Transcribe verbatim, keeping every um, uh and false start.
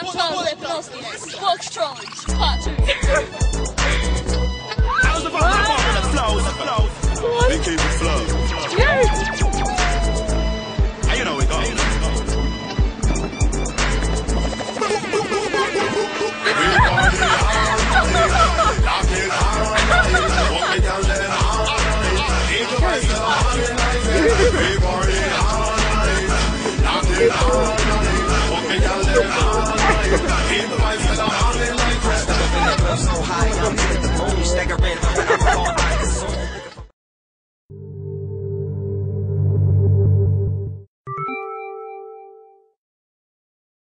I'm Charles Lipinowski. Box Challenge, part two. How's the flows? The flows. They keep it flow.